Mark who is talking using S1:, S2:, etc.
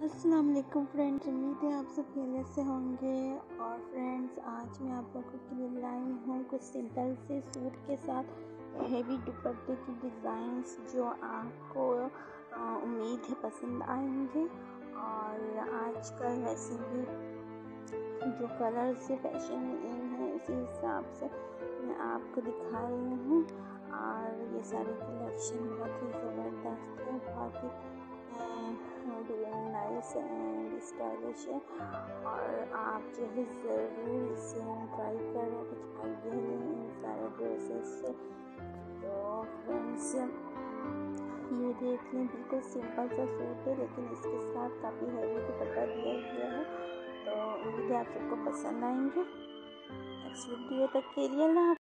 S1: अस्सलाम वालेकुम फ्रेंड्स, उम्मीद है आप सब खैरियत से होंगे। और फ्रेंड्स, आज मैं आप लोगों के लिए लाई हूँ कुछ सिंपल से सूट के साथ हेवी दुपट्टे की डिज़ाइंस जो आपको उम्मीद है पसंद आएंगे। और आजकल वैसे भी जो कलर से फैशन इन है उसी हिसाब से मैं आपको दिखा रही हूँ। और ये सारे कलेक्शन बहुत ही ज़बरदस्त है, बहुत ही नाइस एंड स्टाइलिश है। और आप जो है ज़रूर इसे ट्राई करें, कुछ आइडिया लें इन सारे ड्रेसेस से। तो फ्रेंड्स, ये देख लें, बिल्कुल सिंपल सा सूट है लेकिन इसके साथ काफ़ी हैवी दुपट्टा दिया गया है। तो उम्मीद है आप सबको पसंद आएंगे। नेक्स्ट वीडियो तक के लिए अल्लाह।